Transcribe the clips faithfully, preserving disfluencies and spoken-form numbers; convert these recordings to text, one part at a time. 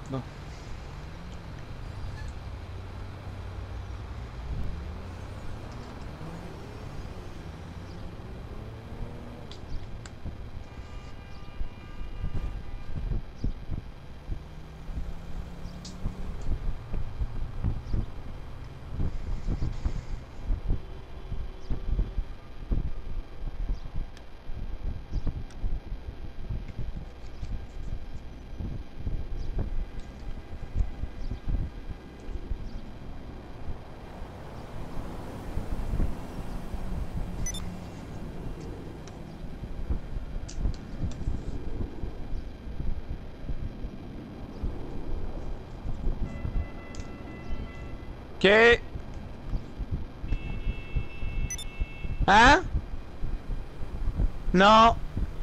Non. Ok. Hein? Non.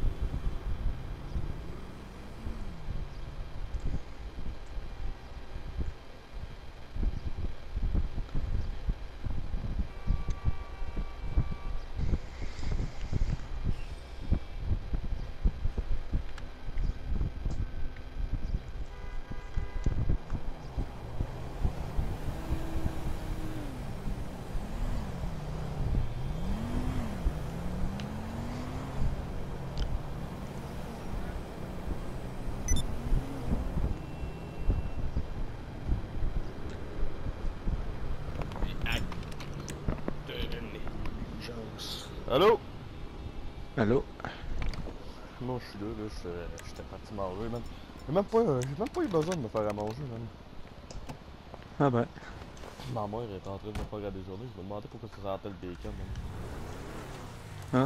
Allô? Allô? Non, je suis là, là, j'étais- j'étais parti manger, man. J'ai même pas, euh, j'ai même pas eu besoin de me faire à manger, man. Ah ben. Ma mère était en train de me faire à déjeuner, je me demandais pourquoi ça sentait le bacon, man. Ah.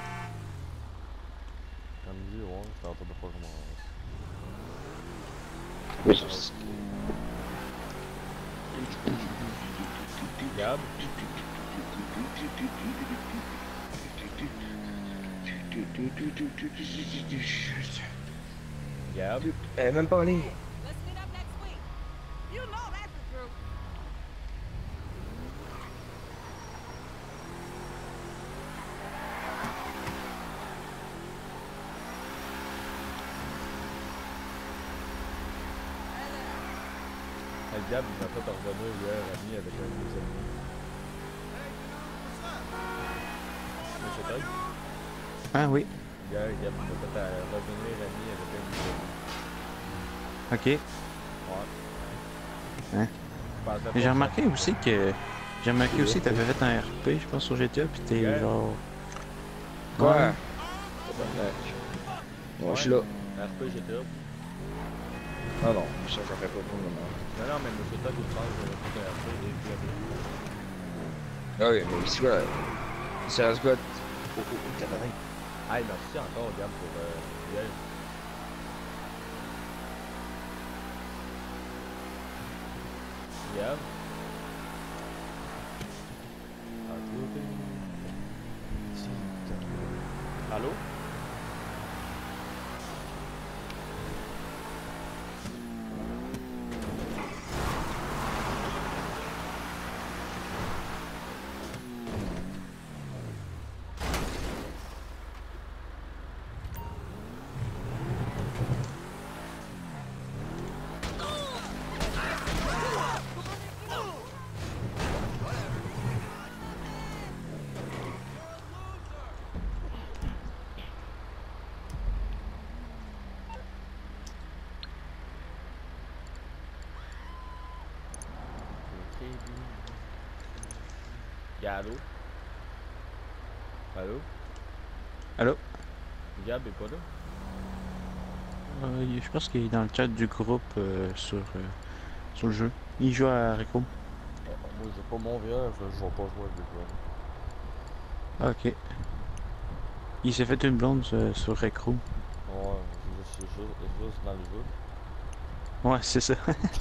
Elle me dit, ouais, j'étais en train de faire à manger. Oui. Gab? Gab? Elle est même pas en ligne. Let's meet up next week. You know that's the truth. Hey, Gab, il m'a fait revenir hier, ami, avec un de mes amis. Monsieur Tug? Ah oui. Hier, Gab, il m'a fait à revenir, ami, avec un de mes amis. Ok. Ouais. Hein? Je pensais Mais j'ai pas remarqué aussi que. J'ai remarqué aussi que t'avais fait un R P, je pense, sur G T A, pis t'es Yeah. genre. Quoi? Ouais. Tabarnak. ça. Bon, je suis là. R P G T A. Ah non, ça, ça fait pas pour le moment. Non, non, mais Monsieur Tug, il parle, j'avais fait un R P et puis après. Ah oui, mais ici, voilà. Serious God. Oh, oh, oh, tabarnak. Hey, merci encore, Gab, pour euh, hier. Gab? Allô? Gab, allô? Allô? Allô? Gab est pas là? Euh, je pense qu'il est dans le chat du groupe euh, sur, euh, sur le jeu. Il joue à Rico. Oh, moi, j'ai pas mon V R, je vais pas jouer avec lui. Ah, ok. Il s'est fait une blonde euh, sur Recro. Ouais, c'est juste, juste, juste dans le jeu. Ouais, c'est ça.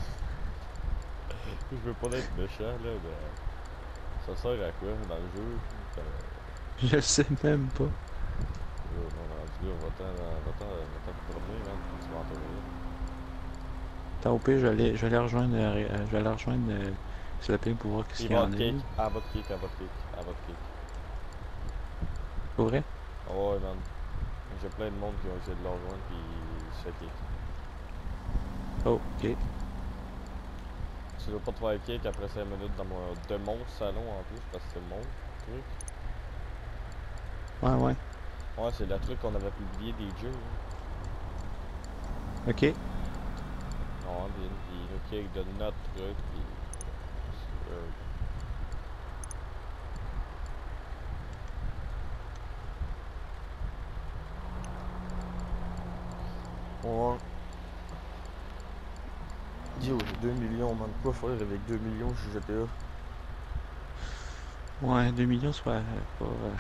Je veux pas être méchant, là, mais ça sert à quoi dans le jeu? Euh, Je le sais même pas. euh, on a rendu là, va-t'en, va-t'en, va-t'en promener, man, tu vas en trouver. Tant au pire, je vais aller, je vais aller rejoindre, euh, je vais aller rejoindre euh, Slaping pour voir qu'est-ce Il qu'il y va en de a. cake, Là. à votre cake, à votre cake, à votre cake. Pour vrai? Oh, ouais, man. J'ai plein de monde qui ont essayé de le rejoindre, pis il se fait cake. Oh, ok. Tu veux pas te faire kick après cinq minutes dans mon, de mon salon en plus, parce que c'est mon truc. Ouais, ouais. Ouais, c'est le truc qu'on avait publié des jeux. Hein. Ok. Non, puis il nous kick de notre truc, puis... c'est eux. Ouais. Yo, j'ai deux millions, man. Quoi faire avec deux millions chez G T A? Ouais, deux millions, c'est pas... pas euh,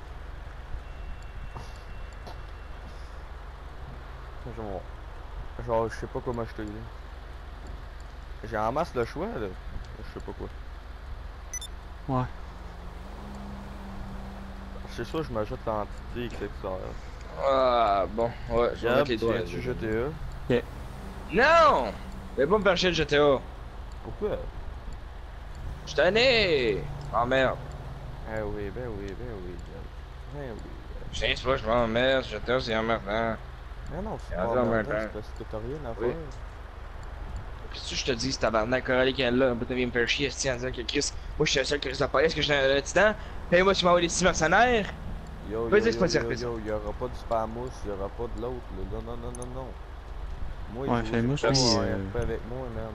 Genre, genre, je sais pas quoi m'acheter, là. J'ai en masse le choix, là. Je sais pas quoi. Ouais. C'est ça, je m'ajoute l'entité X X R. Ah, bon, ouais, je vais Gab, mettre les tu doigts. viens-tu G T A? Non! Mais pas me percher de G T A. Pourquoi? Je suis tanné! Oh merde. Ah oui, ben oui, ben oui, Gab. Ben oui, Gab. Je sais pas, je m'emmerde, G T A c'est emmerdant. Mais non, c'est Et pas en même emmerdant, temps. c'est parce que t'as rien à Oui. faire. Qu'est-ce que je te dis, ce tabarnak Coralie qui est là, peut-être me faire chier, esti, en disant que Chris, moi je suis le seul qui risque d'appareiller, est-ce que je suis un titan? Paye-moi si tu m'envoies des six mercenaires! Yo, yo, Vas-y, c'est yo, pas de yo, surprise. yo, y'aura pas du spamous, y'aura pas de l'autre, là. Non, non, non, non, non. Moi, Ouais, il faut Famous, pas lui, en euh, R P avec moi, man.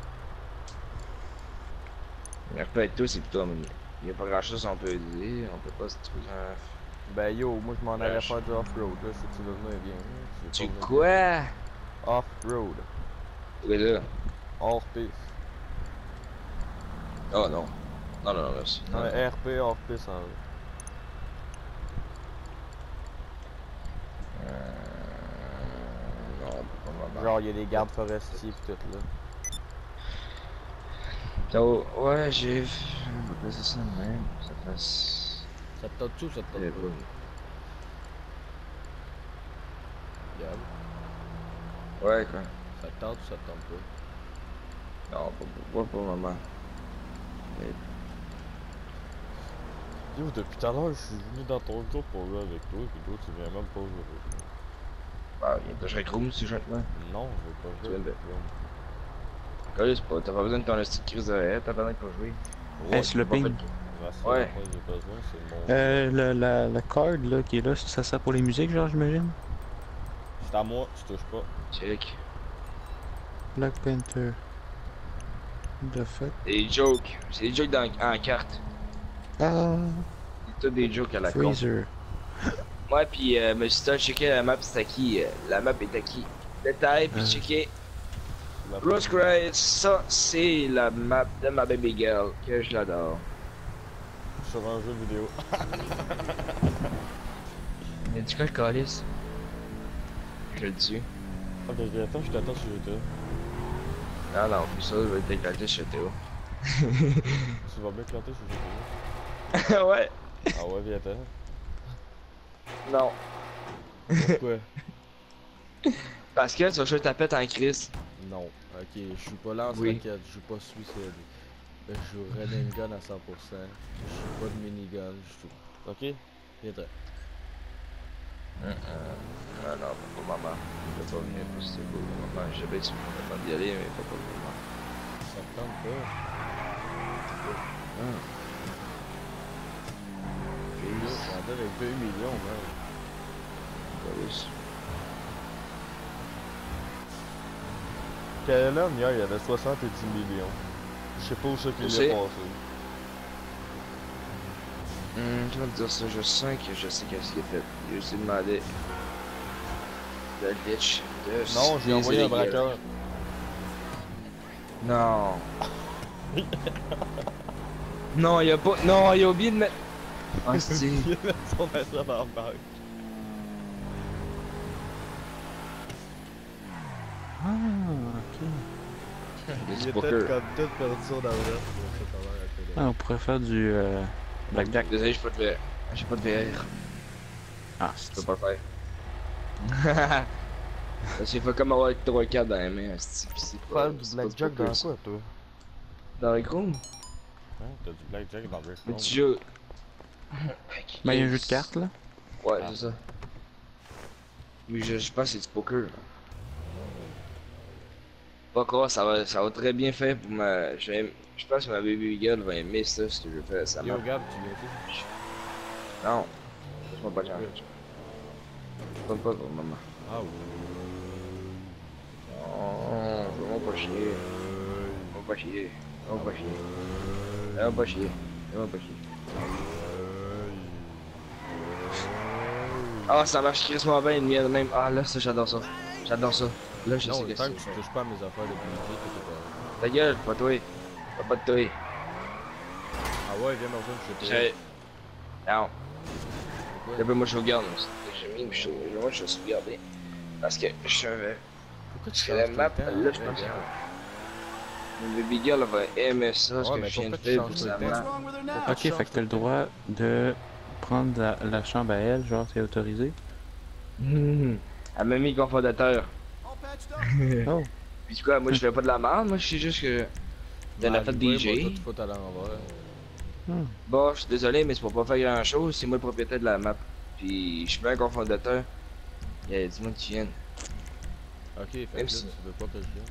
Mais peut être tout, c'est plutôt. Il y a pas grand chose qu'on peut dire, on peut pas se trouver un. Ben yo, moi je m'en allais Lâche. faire du off-road, là, si tu veux venir bien. Là. Tu pas venir quoi? bien. Off-road. Oui, là. Hors piste. Oh non. Non, non, non, merci. Non, Ouais, non. R P hors piste en vrai. Euh... Non, on peut pas m'abattre. Genre, y'a des gardes forestiers pis tout là. Oh, ouais, j'ai. On va passer ça de même, ça fasse. Ça te tente-tu ou ça te tente Eh, pas? bon. Gab, Ouais, quoi. ça te tente ou ça te tente pas? Non, pas pour, pas pour le moment. Mais... Yo, depuis tout à l'heure, je suis venu dans ton groupe pour jouer avec toi, pis toi, tu viens même pas jouer avec moi. Bah, il y a déjà un Chrome si gentiment. Non, je veux pas Tu jouer viens de- avec toi. Colis, pas, t'as pas besoin de ton esti de crise de raie, t'as pas besoin pour jouer. Hey, c'est le Pas fait ping. de- La seule Ouais. affaire que j'ai besoin, c'est mon. Euh, le, la, la card, là, qui est là, ça sert pour les musiques, genre, j'imagine? C'est à moi, tu touches pas. Check. Black Panther. The fuck? C'est des jokes. C'est des jokes dans, en carte. Ah, C'est tout des jokes à la con. Freezer. Ouais, pis euh, me suis checké la map, c'est à qui? euh, La map est à qui? Détail, pis Euh. checké. La Rose Cry, ça, c'est la map de ma baby girl, que je l'adore. Sur un jeu vidéo. Mais du coup, le calice. Je le tue. Ok, ok, attends, je t'attends sur YouTube. Ah non, puis ça, je vais être éclaté chez Théo. Tu vas bien planter sur YouTube. Ouais. Ah ouais, viens-t'en. Non. Pourquoi? Parce que tu vas jouer ta pète en crise. Non. Ok, je suis pas lance Oui. raquette, je joue pas suicide. Je joue running gun à cent pour cent. Je joue pas de minigun, je joue. Ok? Viens-t'en. Ah non, pas pour maman. Je vais pas venir plus c'est beau pour maman. Je sais bien que tu me pas d'y aller, mais pas pour le moment. Ça me tente pas. Ah. Yo, j'en avec deux millions, man. Calice. K L M, hier, il y avait soixante-dix millions. Je sais pas où ça qu'il Je sais. est passé. Hum, je vais te dire ça, je sens que je sais qu'est-ce qu'il a fait. J'ai aussi demandé le glitch de Non, j'ai envoyé un illégal. braqueur. Non. Non, il a pas. Non, il a oublié de mettre. Ah, c'est. Il a mis son argent dans la banque. Ah, ok. Il Il a du était poker. comme tout perdu son argent. C'est ça, ça a l'air un peu Ah, on pourrait faire du euh, blackjack. Désolé, j'ai pas de V R. J'ai pas de V R. Ah, Je c'est peux pas le faire. Parce qu'il faut comme avoir trois cartes dans les mains, asti, pis c'est pas. Faire du c'est pas blackjack poker, dans ça. quoi, toi? Dans les Chrome? Hein? T'as du blackjack dans Rick Mais tu joues. Ben, il y a un jeu de cartes, là. Ouais, Ah. c'est ça. Ah. Mais je, je pense que c'est du poker. Pas croire, ça va, ça va très bien faire pour ma. Je je pense que ma baby girl va aimer ça, ce que je vais faire ça. Yo, Gab, tu viens-tu? Non, laisse-moi pas changer. Je compte pas pour maman. Ah oui. Non, fais-moi pas chier. Fais-moi pas chier. Fais-moi pas chier. Fais-moi pas chier. Fais-moi pas chier. Ah, ça marche crissement bien une lumière de même. Ah, là, ça, j'adore ça. J'adore ça. Là, je Non, sais le que temps c'est. que tu touches pas à mes affaires de publicité, t'es pas... Ta gueule, pas toi. Pas pas de toi. Ah ouais, viens me rejoindre, je sais J'ai. Non. pas. D'abord, moi, je regarde. J'ai mis, je moi, je suis regardé. Parce que je suis un. Pourquoi tu Parce que changes la tout map, le temps? là, je pense que. Mon baby girl va aimer ça, ce Ouais, que mais je viens de pourquoi tu faire changes pour tout le sa temps? map. Pourquoi Ok, tu changes fait que t'as le tout temps? droit de prendre la, la chambre à elle, genre c'est autorisé. Hum. Elle m'a mis cofondateur. Oh. Puis quoi, moi je fais pas de la merde, moi je sais juste que. T'en as fait Arrivé, D moi, J. tout faut à l'envers. Hmm. Bon, je suis désolé, mais c'est pour pas faire grand chose, c'est moi le propriétaire de la map. Puis je suis pas un cofondateur. Il y a du monde qui viennent. Ok, fait que Même là, si- tu veux pas que je vienne.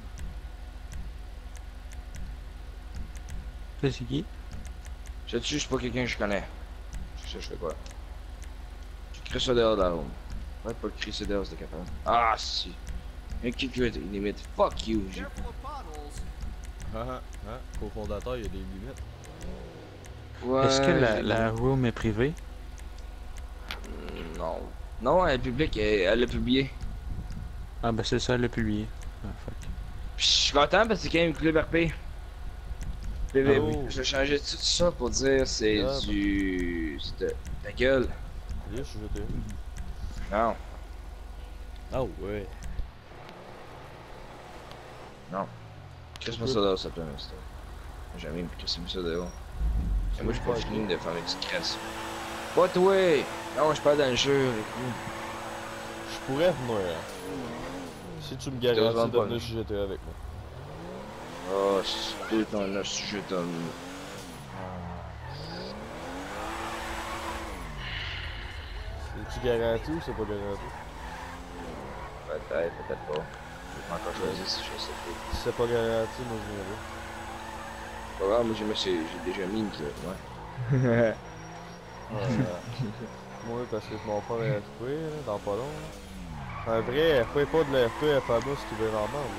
Ça c'est qui? Je te tue, je suis pas quelqu'un que je connais. Je sais, je fais quoi. Tu cries ça dehors de la room. Ouais, pas le crier ça dehors, c'est capable. Ah, si. Un kick you limite. Fuck you, j'ai. Ah ah, ah, cofondateur, il y a des limites. Ouais. Est-ce que la, j'ai- la room est privée? Non. Non, elle est publique, elle elle l'a publié. Ah ben c'est ça, elle l'a publié. Ah fuck. Puis je suis content parce que c'est quand même Club R P. P V, Ah oui. je vais changer tout ça pour dire c'est Ah, du. C'est de. Ta gueule. Là, je suis jeté. Non, Ah ouais. non. Crisse-moi ça dehors, ça te plaît, mais c'est. J'ai jamais crissé ça dehors. Et moi, je suis pas fini de faire mes petites crasses. Pas toi! Non, je suis pas dans le jeu, les coups. Je pourrais venir. Si tu me te garantis rends de pas, venir là. chez G T A avec moi. Oh, c'est tout un sujet comme. C'est-tu garanti ou c'est pas garanti? Peut-être, peut-être pas. Je vais pas encore choisir si je sais pas. Si c'est pas garanti, moi je viendrai. Pas grave, moi j'ai mis- j'ai j'ai déjà mis une clé, ouais. Euh, moi, parce que je m'en fais un R P, là, dans pas long. Là. Un vrai R P, pas de l'R P à Famus qui veut en merde,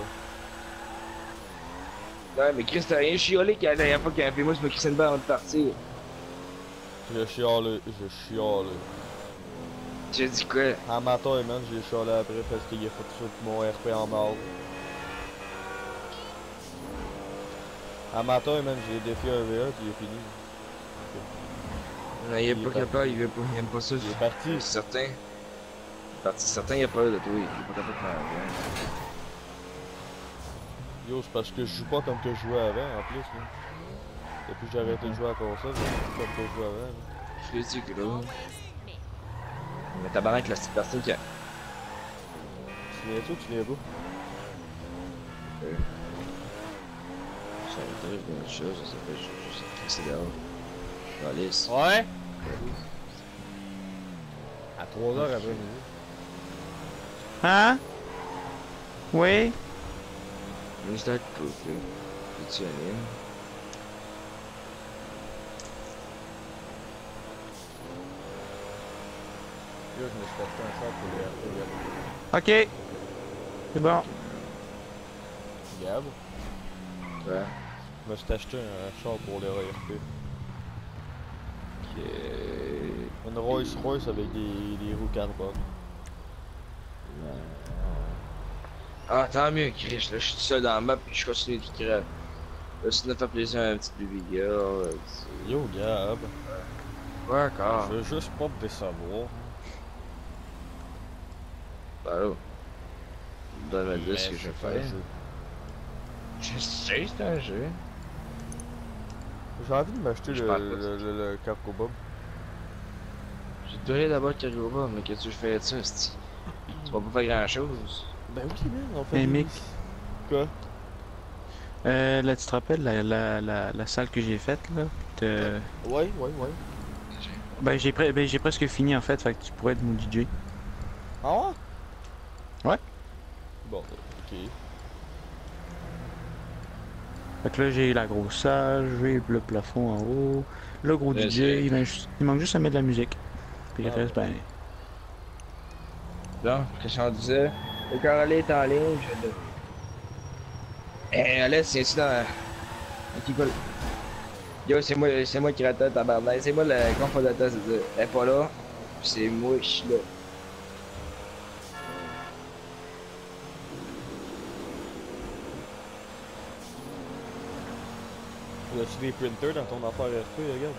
là. Ouais, mais Chris, t'as rien chiolé que la dernière fois qu'il y a un P M O, je me crissais une balle avant de partir. J'ai chialé, j'ai chialé. J'ai dit quoi? En matin, man, j'ai chialé après parce qu'il a fait tout mon R P en merde. En matin, man, j'ai défié un V A puis il est fini. Non, il est Il est pas parti. capable, il veut pas, il aime pas ça. Il est parti. C'est certain. Il est parti, certain, il a peur de toi, il est pas capable de faire rien. Yo, c'est parce que je joue pas comme que je jouais avant, en plus, là. Depuis que j'ai arrêté de jouer à la console, je joue plus comme que je jouais avant, là. Je l'ai dit que là. Mais tabarnak, la petite personne qui a. Tu viens-tu ou tu viens pas? Euh, Ça va être une autre chose, ça fait juste c'est dehors. Alice. Ouais? À trois heures après midi. Hein? Oui? Ministère de Cook, là. Es-tu anime? Yo, je me suis acheté un char pour les R P, Gab. Ok. C'est bon. Gab? Ouais. Je me suis acheté un char pour les R P. Ok. Une Rolls Royce avec des, des roues carbone. Ah, tant mieux, Chris. Là, je suis tout seul dans la map puis je continue de crève. Là, sinon, faire plaisir à un petit baby girl. euh, petit- Yo, Gab. Ouais, encore. Je veux juste pas te décevoir. Bah là. Donne-moi Mais dire ce que je vais c'est un faire. jeu. Je sais, c'est un jeu. J'ai envie de m'acheter Je le, parle pas de le, le, le Cargo Bob. J'ai donné d'abord Kagoba, mais qu'est-ce que tu fais de ça, c'ti? Tu vas pas faire grand chose. Ben oui, man, on fait Hey, des- Mick. Quoi? Euh, là, tu te rappelles la, la, la, la salle que j'ai faite, là? De... Ouais, ouais, ouais. Ben, j'ai pre... ben, j'ai presque fini, en fait, fait que tu pourrais être mon D J. Ah ouais? Ouais. Bon, ok. Fait que là, j'ai la grosse salle, j'ai le plafond en haut, le gros Ouais, D J, c'est- il, manque juste- il manque juste à mettre de la musique. Puis le Ah, reste, ben... Bon, qu'est-ce qu'on disait? Le Corollet est en ligne, je le... Eh, Alex, c'est ici dans... Qui coule? Yo, c'est moi, c'est moi qui rate tabarnak. C'est moi le cofondateur, c'est-à-dire. Elle est pas là, puis c'est moi, je suis là. As-tu des printers dans ton affaire R P, regarde?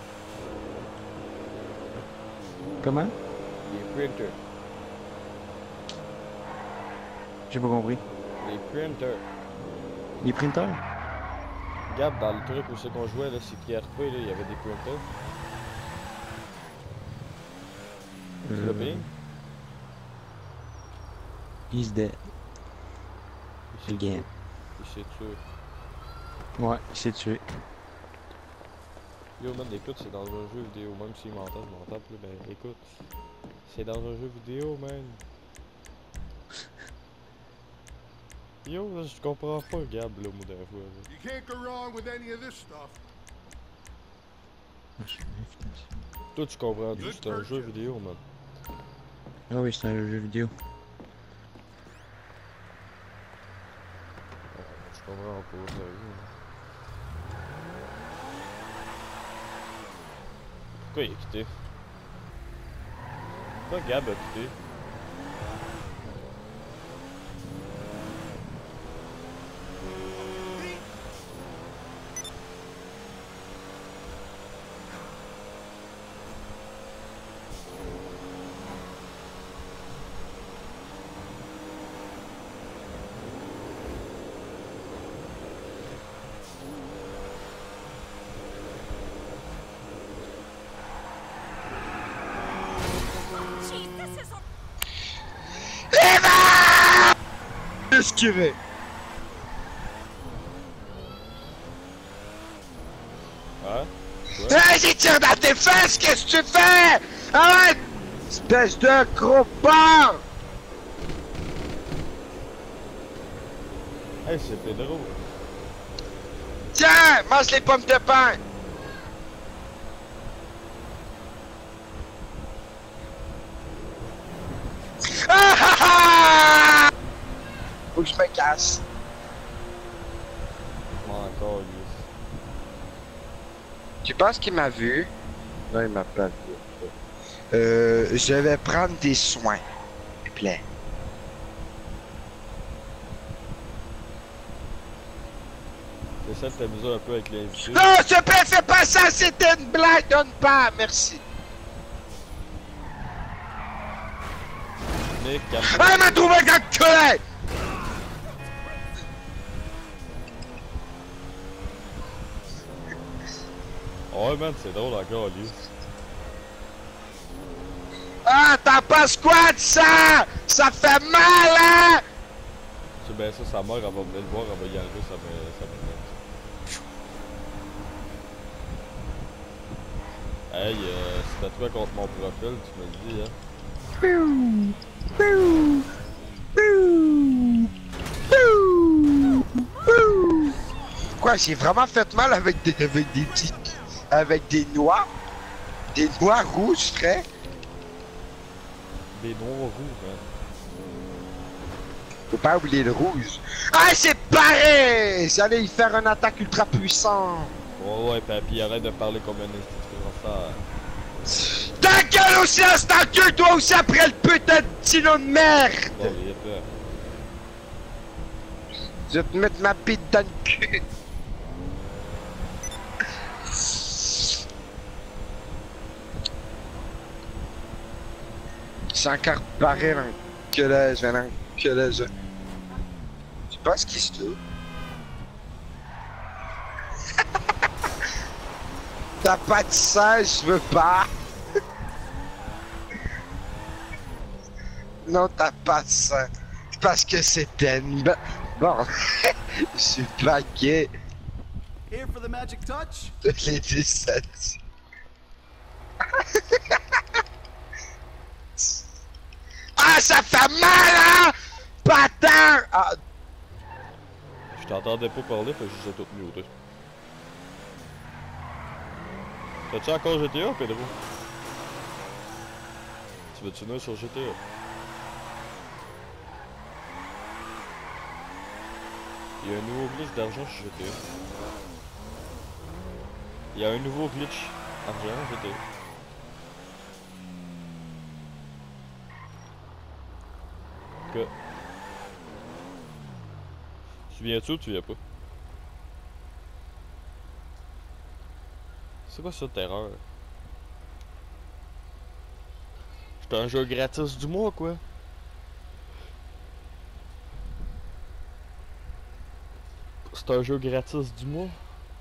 Comment? Des printers. J'ai pas compris. Des printers. Les printers? Regarde, dans le truc où c'est qu'on jouait, là, c'est qui R P, là, il y avait des printers. Tu l'as payé? He's dead. Il s'est Again. tué. Il s'est tué. Ouais, il s'est tué. Yo man, écoute, c'est dans un jeu vidéo, même s'il m'entend, je m'entends plus, ben écoute. C'est dans un jeu vidéo, man. Yo, là, je comprends pas, Gab, le mot d'un fois. Là. You can't go wrong with any of this stuff. Toi, tu comprends, c'est un jeu vidéo, man. Ah oui, c'est un jeu vidéo. Je comprends pas, sérieux. Pourquoi il a quitté? Pourquoi Gab a quitté? Jeez, this is a Esquivé! Hein? Hey, j'ai tiré dans tes fesses, qu'est-ce que tu fais? Arrête! Espèce de gros porc! Hey, c'était drôle. Tiens, mange les pommes de pain! Ah, ah, ah! Faut que je me casse. Encore, lui. Tu penses qu'il m'a vu? Non, il m'a pas vu. Euh, je vais prendre des soins. S'il te plaît. Essaie de t'amuser un peu avec l'invité. Non, s'il te plaît, fais pas ça, c'était une blague, donne pas, merci. Nick, calme. Ah, il m'a trouvé un enculé! Ouais, man, c'est drôle encore, lui. Ah, t'en penses quoi de ça? Ça fait mal, hein? C'est bien ça, sa mère, elle va venir le voir, elle va y arriver, ça me... ça me... Hey, euh, si t'as trouvé contre mon profil, tu me le dis, hein. Quoi, j'ai vraiment fait mal avec des, avec des petits... Avec des noix? Des noix rouges, frère? Des noirs rouges, man. Faut pas oublier le rouge. Ah, c'est pareil! J'allais y faire une attaque ultra puissante. Ouais, ouais, pis, pis arrête de parler comme un institut. Ta gueule aussi, ta gueule, toi aussi, après le putain de dino de merde! Bon, il est peur. Je vais te mettre ma bite dans le cul. C'est encore pareil, l'enculage, l'enculage. Tu penses qu'il se trouve? T'as pas de sang, je veux pas. Non, t'as pas de sang. Parce que c'était une... ba- Bon, je suis pas gay. Here for the magic touch? Je l'ai dit ça. dit. Ah, ça fait mal, hein? Bâtard! Ah, Je t'entendais pas parler, fait que je tout muté. T'as-tu encore G T A, Pedro? Tu veux-tu venir sur G T A? Il y a un nouveau glitch d'argent sur G T A. Il y a un nouveau glitch argent G T A. Que... Tu viens-tu ou tu viens pas? C'est quoi cette erreur? C'est un jeu gratis du mois, quoi. C'est un jeu gratis du mois.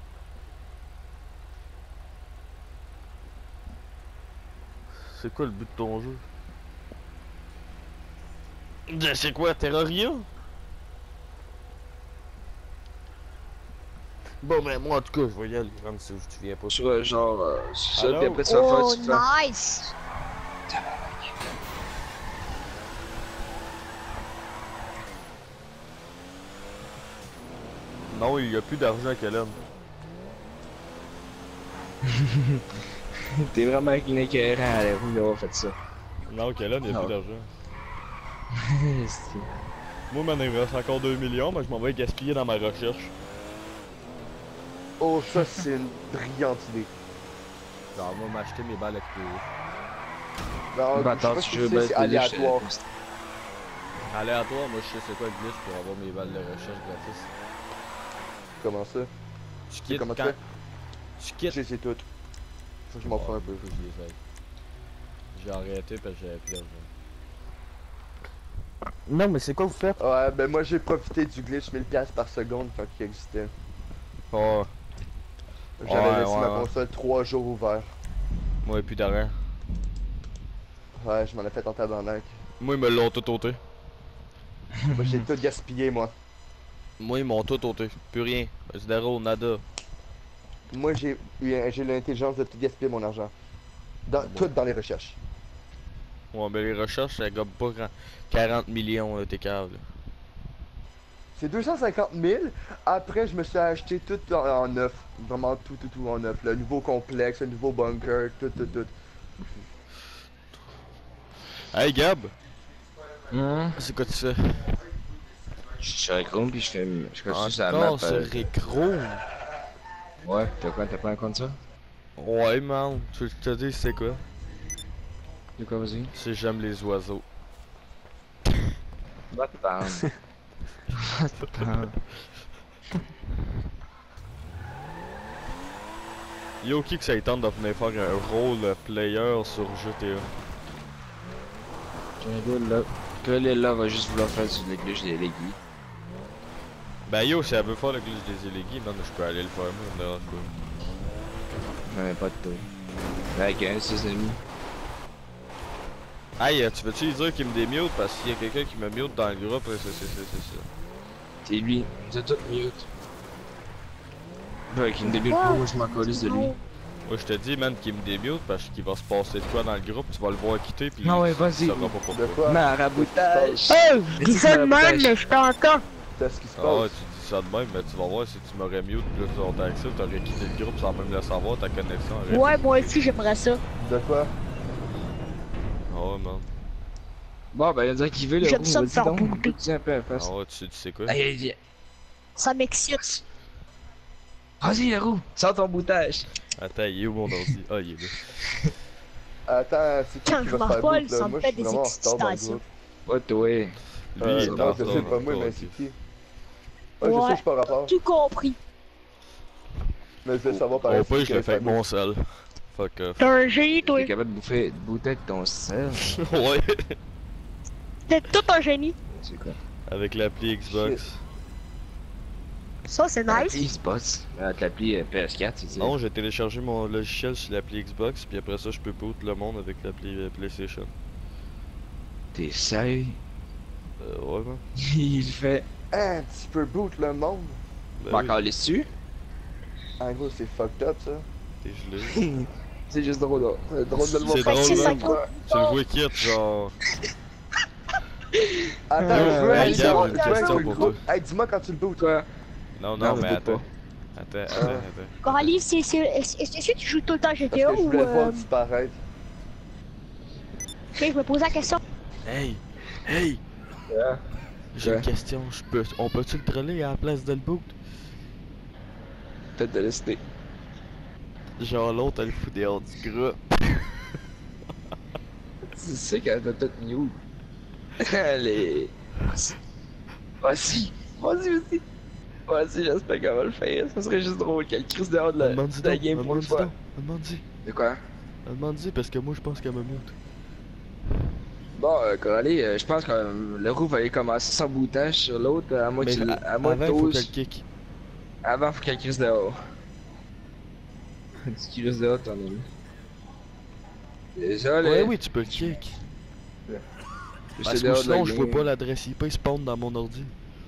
C'est quoi le but de ton jeu? C'est quoi, Terraria? Bon, ben moi en tout cas, je vais y aller, même si tu viens pas. Tu vois, genre, euh, c'est ça, Alors? puis après tu vas faire, Oh, tu fais. nice! Non, il y a plus d'argent à Kellen. T'es vraiment avec une écœurant à la roue d'avoir fait ça. Non, Kellen, il y a Non. plus d'argent. C'est- Moi, maintenant, il me reste encore deux millions, mais je m'en vais gaspiller dans ma recherche. Oh, ça, c'est une brillante idée. Genre, moi, m'acheter mes balles avec Non, Bah, je sais attends, pas si si je veux tu sais, battre c'est des liches, aléatoire. Aléatoire, moi, je sais c'est quoi le glitch pour avoir mes balles de recherche gratis. Comment ça? Tu quittes comment quand... ça? Tu quittes... Je les ai toutes. Faut que je m'en prends un peu. Faut que je les aille. J'ai arrêté parce que j'avais plus d'argent. Non, mais c'est quoi vous faites? Ouais, ben moi j'ai profité du glitch mille piastres par seconde quand il existait. Oh, J'avais Ouais, laissé ouais, ma ouais. console trois jours ouvert. moi, plus d'argent. Ouais, je m'en ai fait en tabarnak. Moi, ils me l'ont tout ôté. Moi j'ai tout gaspillé, moi. Moi, ils m'ont tout ôté. Plus rien. Zéro, nada. Moi j'ai eu j'ai l'intelligence de tout gaspiller mon argent. Dans, Bon. Tout dans les recherches. Ouais, mais les recherches, ça gobe pas grand... quarante millions, là, t'es cave, là. C'est deux cent cinquante mille. Après, je me suis acheté tout en, en neuf. Vraiment tout, tout, tout en neuf. Le nouveau complexe, le nouveau bunker, tout, tout, tout. Hey, Gab! Hum. C'est quoi tu fais? Je suis sur Chrome puis je fais. Je continue sur la map. Encore sur euh, Recro? Ouais, t'as quoi, t'as pas un compte ça? Ouais, man. Tu veux que je te dise c'est quoi? De quoi, vas-y? C'est j'aime les oiseaux. Va te parler. Va te parler. Yo, qui que ça y tente de venir faire un role player sur G T A? J'ai un gars là. Que là, là va juste vouloir faire sur le glitch des légumes. Ben yo, si elle veut faire le glitch des élégis, man, je peux aller le faire, moi, ça me dérange pas. Non, mais pas de tout. Avec un six amis. Hey, euh, tu veux-tu lui dire qu'il me démute parce qu'il y a quelqu'un qui me mute dans le groupe, c'est c'est c'est c'est ça. C'est lui. Vous êtes tous mute. Ouais, qui me débute pas, moi je m'en calisse de lui. Moi je te dis, man, qu'il me démute parce qu'il va se passer de quoi dans le groupe, tu vas le voir quitter pis Non, ouais, tu vas-y. sauras pas pourquoi. De quoi? Maraboutage! Oh, je dis ça de même, mais je t'entends. C'est ce qui se Ah ouais, passe. tu dis ça de même, mais tu vas voir si tu m'aurais mute plus longtemps que ça, t'aurais quitté le groupe sans même le savoir, ta connexion aurait... Ouais, moi aussi, j'aimerais ça. De quoi? Ah ouais, man. Bon, ben, il a dit qu'il veut le J'aime roux, ça me vas-y faire donc, bouger. dis un peu à la face. Ah ouais, tu sais, tu sais quoi? Allez, allez, viens. Ça m'excite. Vas-y, le roux, sors ton boutage. Attends, il est où mon ordi? Ah, il est là. Attends, c'est qui Quand qui je va se faire m'envole, boot, là? ça me Moi, fait je suis des vraiment en retard dans le excitations. groupe. Ouais, toi. Lui, Euh, il est non, en je retard, sais pas, moi, encore, mais ok. c'est qui? Ouais, je sais, je suis pas rapport. Tout compris. Mais je vais savoir par Au exemple. pire, je le fais avec mon sel. Fuck off. T'es un génie, toi. T'es capable de bouffer, de bouter avec ton sel. Ouais. T'es tout un génie. C'est quoi? Avec l'appli Xbox. Ça, c'est nice. Xbox. Avec l'appli euh, P S quatre, c'est ça? Non, j'ai téléchargé mon logiciel sur l'appli Xbox, puis après ça, je peux boot le monde avec l'appli euh, PlayStation. T'es sérieux? Euh, ouais, man. Il fait. Hein, tu peux boot le monde? Ben Bah, oui, encore les dessus? En gros, c'est fucked up ça. t'es gelé. C'est juste drôle, là. C'est drôle de le voir C'est faire drôle, ça, là. quoi. Tu le vois quitte, genre. Attends, Euh, je veux hey, aller Gab, voir- une je veux aller question voir le pour groupe. Hey, dis-moi quand tu le bootes. Quoi? Non, Non, non, mais mais attends. pas. Attends, Ah. attends, attends. Coralie, c'est. c'est- Est-ce est-ce que tu joues tout le temps à Parce G T A que je ou. voulais te voir Euh... disparaître. Ok, je me posais la question. Hey! Hey! Ouais. J'ai Ouais. une question, je peux... on peut-tu le troller à la place de le boot? Peut-être de laisser. Genre l'autre, elle fout des hors du groupe. Tu sais qu'elle doit être new. Elle est. Vas-y, vas-y aussi. Vas-y, j'espère qu'elle va le faire. Ça serait juste drôle qu'elle crise dehors de la, Demande-y de la donc, game pour une demande-y fois. donc, demande-y. De quoi? Demande-y parce que moi je pense qu'elle me mute. Bon, euh, Coralie, euh, je pense que euh, le roux va aller commencer son boutage sur l'autre, à moins Mais qu'il. a- À moins avant, que il faut t'oses- qu'elle kick. Avant, faut qu'elle crise dehors. Tu crises dehors, ton ami. Désolé. Ouais, oui, tu peux le kick. Je Parce suis que dehors de la sinon, je vois game. pas l'adresse I P spawn dans mon ordi.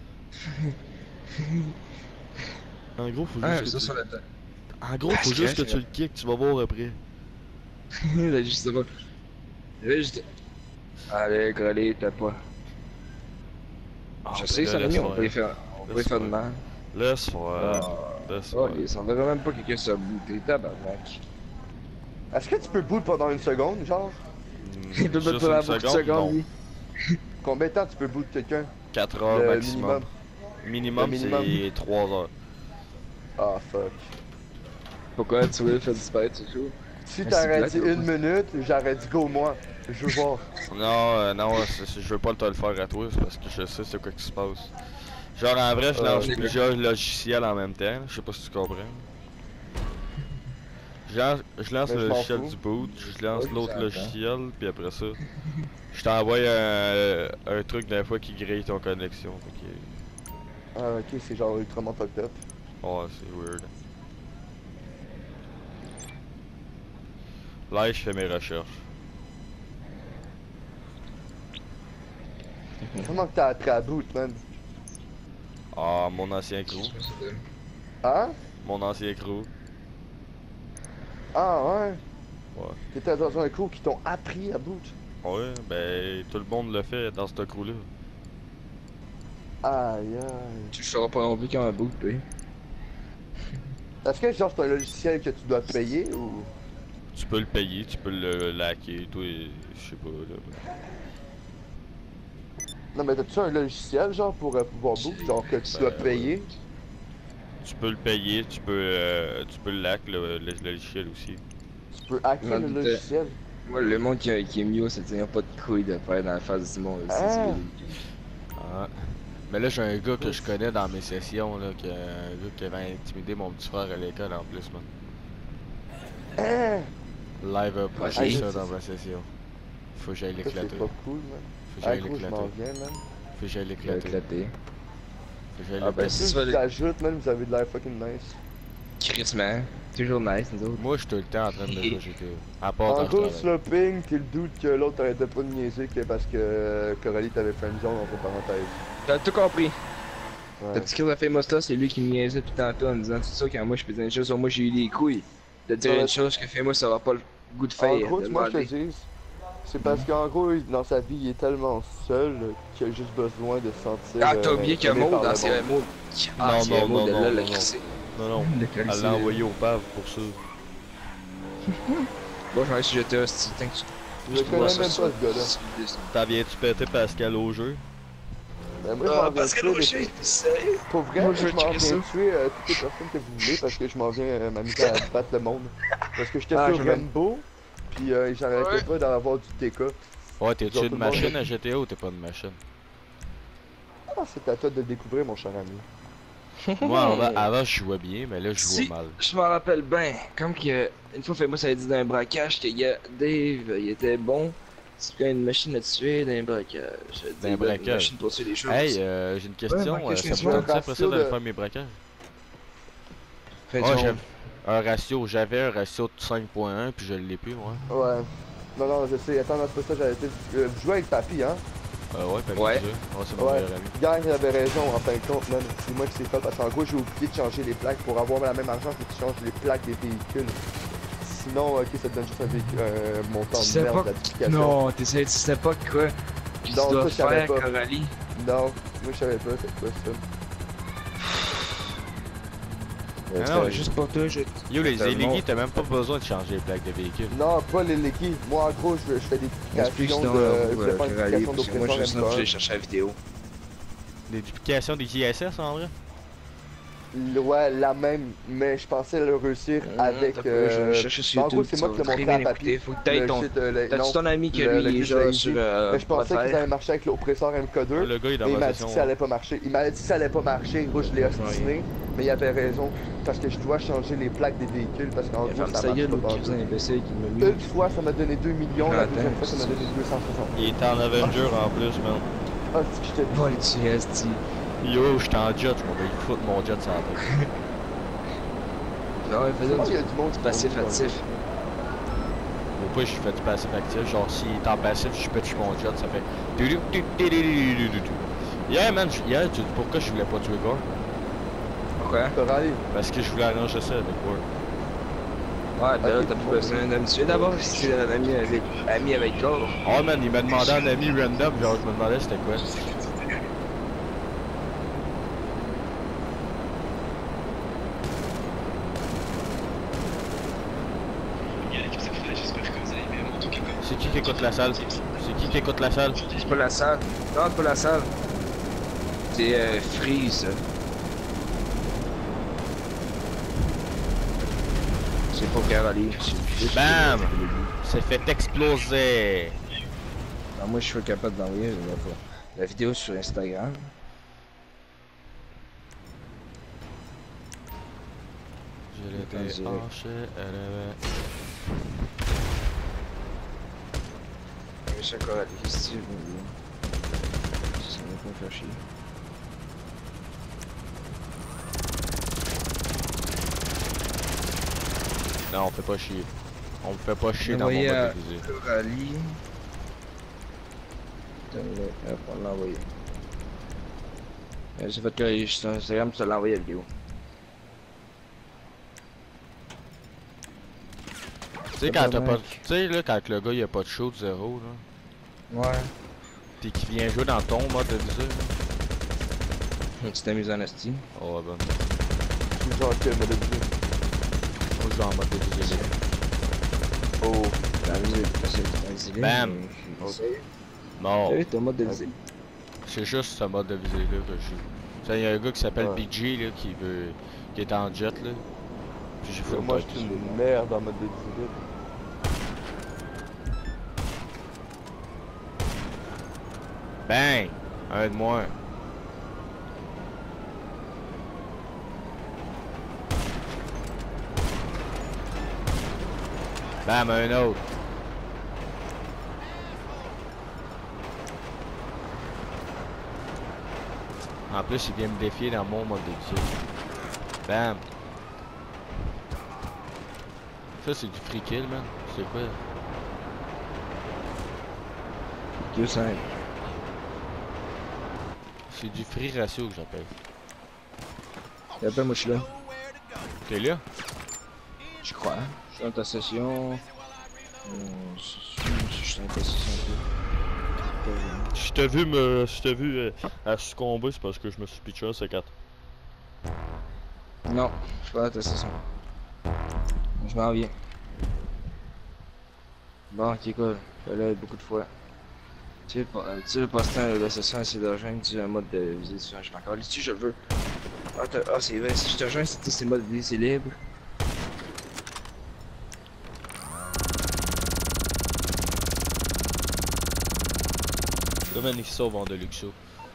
En gros, faut Ah, juste ça que sur tu... la tête. En gros, faut Ah, juste que c'est tu le kick, tu vas voir après. Là, juste pas. Là, juste. Allez, Coralie, t'as pas. Ah, Je ben sais, là, ça laisse mis, on faire. peut y faire. On peut y Laisse faire de faire. mal. Laisse faire. Ah, Laisse oh, faire. il semblerait même pas que quelqu'un soit booté, tabarnak. Est-ce que tu peux boot pendant une seconde, genre? Hmm, Il peut juste pas faire une beaucoup de seconde, secondes, non. lui. Combien de temps tu peux boot quelqu'un? quatre heures Le maximum. minimum. Minimum, Le minimum. c'est trois heures. Ah, fuck. Pourquoi tu voulais faire disparaître ce jour? Si Ah, t'aurais c'est dit plate, une minute, j'aurais dit go moi. Je veux voir. Non, euh, non, c'est- c'est- je veux pas te le faire à toi, c'est parce que je sais c'est quoi qui se passe. Genre en vrai, je Euh, lance les plusieurs logiciels en même temps, je sais pas si tu comprends. Je lance, je lance Mais le je m'en logiciel fous. du boot, je lance Ouais, l'autre j'entends. logiciel, puis après ça, je t'envoie un, un truc d'un fois qui grille ton connexion. Fait que, Ah, ok, c'est genre ultrament fucked up. ouais, c'est weird. Là, je fais mes recherches. Comment que t'as appris à boot, man? Ah, mon ancien crew. Hein? Mon ancien crew. Ah, ouais? Ouais. T'étais dans un cours qui t'ont appris à boot? Ouais, ben tout le monde le fait dans ce crew-là. Aïe, aïe. Tu le sauras pas non plus quand un boot, lui. Est-ce que genre c'est un logiciel que tu dois payer ou... Tu peux le payer, tu peux le laquer, toi, je sais pas là. Non mais t'as-tu un logiciel genre pour euh, pouvoir boot, genre que tu dois Ben, payer? Tu peux le payer, tu peux, euh, tu peux le lac, le, le, le logiciel aussi. Tu peux hacker J'en le doutais. logiciel? Moi, le monde qui, qui est mieux, ça tient pas de couilles de faire dans la face du monde. c'est- Ah. c'est- Ah. Mais là, j'ai un gars que je connais dans mes sessions, là, qui, un gars qui avait intimidé mon petit frère à l'école en plus, man. Hein? Live up, Ouais, c'est c'est- ça dans ma session. Faut que j'aille Ça, c'est l'éclater. pas Faut cool, man. que Ah j'aille gros, je l'éclater. m'en viens, man. Faut que j'aille Il va l'éclater. éclater. Faut que j'aille Ah, ben, l'éclater. si Si tu vas je les- t'ajoute, man, vous avez de l'air fucking nice. Crissement. Toujours nice, nous autres. Moi, je suis tout le temps en train de jouer G T A. À part En quand je gros, travaille. Sloping, t'es le doute que l'autre arrêtait pas de niaiser que parce que euh, Coralie t'avait fait une zone entre parenthèses. T'as tout compris. Ouais. Le petit de Famous là, c'est lui qui me niaisait tout tantôt en disant tout ça quand moi je faisais une chose, moi j'ai eu les couilles de dire Ouais. une chose que Famous aura pas le goût de En faire. gros, de tu vois, je te demander. dis, c'est parce qu'en gros, il- dans sa vie, il est tellement seul qu'il a juste besoin de se sentir. Ah, t'as euh, oublié qu'il y a aimé Maud par dans le ses monde. mots. Ah, Non, c'est non, Maud, non, elle non, l'a non, crissé. Non, non. Le Elle crissé. l'a envoyé au P A V pour ça. Bon, j'en ai su jeter un petit temps que tu. Je connais même pas ce gars-là. T'en viens-tu péter Pascal au jeu? Ben, moi, je m'en Ah, viens parce que tuer là, les- je suis sérieux. Pour vrai, Moi, je je vais m'en checker viens ça. tuer euh, toutes les personnes que vous voulez parce que je m'en viens euh, m'amuser à battre le monde. Parce que j'étais Ah, sur je vais- Rambo, puis euh, j'arrêtais Ouais. pas d'en avoir du T K. Ouais, t'es-tu Genre, tout une le monde- machine à G T A ou t'es pas une machine? Ah, c'est à toi de le découvrir, mon cher ami. Moi, avant, avant, je jouais bien, mais là, je jouais Si, mal. je m'en rappelle bien. Comme que, une fois, Famous avait dit dans un braquage que gars, Dave, il était bon. C'est quand une machine à tuer dans un braquage. Dans un braquage. Une machine pour tuer des choses. Hey, euh, j'ai une question. Ouais, euh, braquage, ça me c'est tente un après ça ratio d'aller de- faire mes braquages? Fait Ouais, du j'aime. monde. Un ratio, j'avais un ratio de cinq point un, puis je l'ai plus, moi. Ouais. Non, non, je sais. Attends, non, c'est pas ça, j'avais été. Euh, vous jouez avec Papy, hein? Euh, ouais, pas Ouais. ouais, c'est mon Ouais. meilleur ami. Gang, il avait raison en fin de compte, man. C'est moi qui s'est fait parce qu'en gros, j'ai oublié de changer les plaques. Pour avoir la même argent, faut que tu changes les plaques des véhicules. Sinon, ok, ça te donne juste un véhicule, euh, montant Tu de sais merde pas- d'application. Non, tu sais, tu sais pas quoi. Tu Non, ça, dois je savais faire, pas. Coralie. Non, moi je savais pas, c'est quoi ça. Euh, Ah c'était non, juste pour toi, je. Yo, les T'as le Elegi, monde. t'as même pas besoin de changer les plaques de véhicule. Non, pas les Lecky. Moi, en gros, je, je fais des Explique duplications sinon, de. euh, Je vous, fais euh, pas une Coralie, duplication parce que moi, je d'oppresseur sinon, je M l'ai cherché la vidéo. Des duplications des J S S en vrai? K. Ouais, la même, mais je pensais le réussir Hum, avec. t'as pas, Euh... je vais chercher sur en gros, YouTube, c'est tu moi vas qui l'ai très montré bien à papier. écouter. Faut que t'ailles Le ton. shit, euh, le- T'as-tu non, ton ami qui le- lui le est glitch genre de sur. Easy. euh, Mais je pensais que Wi-Fi? ça allait marcher avec l'oppresseur M K Ah, deux. le gars il est dans Mais il ma m'a dit session. que ça hein. allait pas marcher. Il m'avait dit que ça allait pas marcher. Gros, je l'ai ostiné. Mais il avait raison. Parce que je dois changer les plaques des véhicules. Parce qu'en gros, Ferme ça sa marche gueule, pas. l'autre pas qui faisait un tout. imbécile qui m'a mis. Une fois, ça m'a donné deux millions. La Attends, deuxième fois, ça m'a c'est- donné deux cent soixante. Il est en Avenger en plus, man. Ah, c'est que je te dis. Bon, tu restes. Yo, j'étais en jet, je m'en vais foutre mon jet sur la tête. Non, il faisait Il y a du du monde qui passif conduit dans le actif. Au pire, je fais du passif actif. Genre, s'il est en passif, je pitch mon jet, ça fait. du- du- du- du- du- du- du- du- du. Hier, man, je- hier, tu- pourquoi je voulais pas tuer Gore? Pourquoi? Ferrari. Parce que je voulais arranger ça avec Gore. Ouais, ben là, Ok, t'as bon, pas besoin d'un ami. Tu veux d'abord si c'est un ami avec, ami avec Gore. Oh man, il m'a demandé un ami random, genre, je me demandais c'était quoi. C'est qui qui écoute la salle? C'est qui qui écoute la salle? C'est pas la salle. Non, c'est pas la salle. C'est euh, Freeze. C'est pas Caroline. c'est juste- Bam! C'est fait exploser! Non, moi, je suis capable d'envoyer la, la vidéo sur Instagram. Je l'ai Attends, direct. déhanché, elle avait... Mais c'est encore à Steve. Ça va pas faire chier. Non, on fait pas chier. On me fait pas chier On dans mon envoyé à mode déguisé. Coralie. Donne-le. Hop, on l'a envoyé. Euh, J'ai fait que sur Instagram, tu l'as envoyé la vidéo. Tu sais quand t'as pas... Tu sais là, quand le gars il a pas de show de zéro là, Ouais. pis qu'il vient jouer dans ton mode déguisé là. Tu t'es mis en esti. Oh ouais ben. Je suis genre quel mode de vie. Moi je joue en mode déguisé. Oh. La musique, c'est exilé. Bam. Non. T'as vu ton mode de visée? C'est juste ce mode de visée là que je joue. Tu sais, il y a un gars qui s'appelle Ouais. B G là qui veut. Qui est en jet là. Puis j'ai fait Moi, je suis une merde en mode de vie. Bang! Un de moins. Bam, un autre. En plus, il vient me défier dans mon mode de tir. Bam! Ça, c'est du free kill, man. C'est quoi? deux cinq. C'est du free ratio que j'appelle. Et après, moi, je suis là. T'es là? Je crois. Je suis dans ta session. Euh, je suis je suis dans ta session un peu. Euh, Si t'as vu me. Si t'as vu euh, à succomber, c'est parce que je me suis pitché un C quatre. Non, je suis pas dans ta session. Je m'en viens. Bon, ok, cool. Je vais là beaucoup de fois. Tu sais, pas- tu sais, le postant de la session, c'est de rejoindre tu sais, un mode de visée. Je vais encore si je le veux. Ah, t'as- ah, c'est vrai, si je te rejoins, c'est c'est le mode de visée, c'est libre. Là, man, il sauve en Deluxo.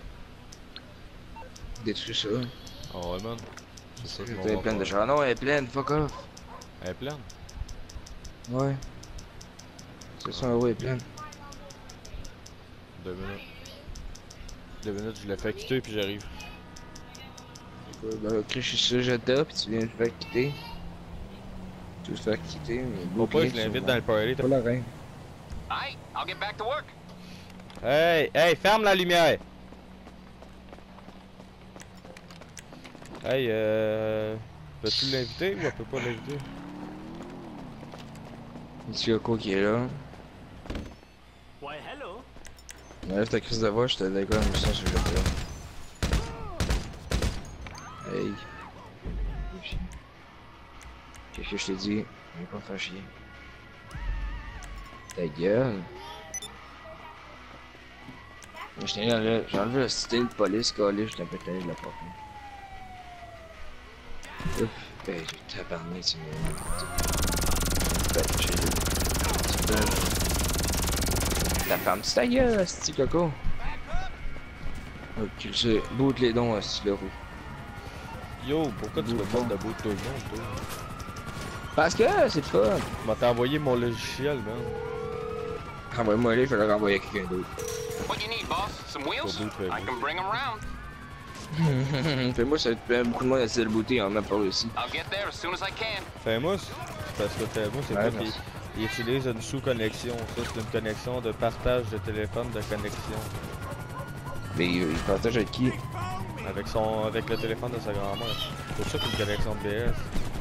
Détruis ça. Oh ouais, man. C'est ça que Elle est pleine de gens. Non, elle est pleine, fuck off. Elle est pleine. Ouais. C'est ça, ouais, elle est pleine. Deux minutes. Deux minutes, je l'ai fait quitter puis j'arrive. Ouais, ben, ok, je suis sur Jetta, pis tu viens me faire quitter. Tu veux te faire quitter, mais Pourquoi je l'invite dans le party? Pas la reine. Aye, I'll get back to work. Hey, hey, ferme la lumière! Hey, euh... Peux-tu l'inviter ou on peut pas l'inviter? Monsieur Yoko qui est là. Why, hello. Enlève ta crise de voix, je te dégomme une mission sur Jetta. Hey. Qu'est-ce que je t'ai dit? Je vais pas faire chier. Ta gueule. J'étais là, j'ai enlevé le style de police, collé, j'étais un peu tanné de la porte. Ouf, ben, j'ai tabarné, c'est mon. Ben, j'ai. La femme, c'est ta gueule, c'est coco. Ok, j'ai. Bout les dons, c'est le roux. Yo, pourquoi tu me parles de bout de tout le monde, toi? Parce que c'est le fun. Tu m'as envoyé mon logiciel, man. Envoie-moi là, je vais le renvoyer à quelqu'un d'autre. What you need, boss? Some wheels? Pas bout, I can bring them around. Fais-moi, ça te fait beaucoup de monde à se le booter, on n'a pas réussi. I'll get there as soon as I can. Famous, c'est parce que Famous, c'est Ouais, pas qu'il merci. il utilise une sous-connexion. Ça, c'est une connexion de partage de téléphone de connexion. Mais euh, il partage avec qui? Avec son avec le téléphone de sa grand-mère. C'est pour ça qu'il y a une connexion de B S.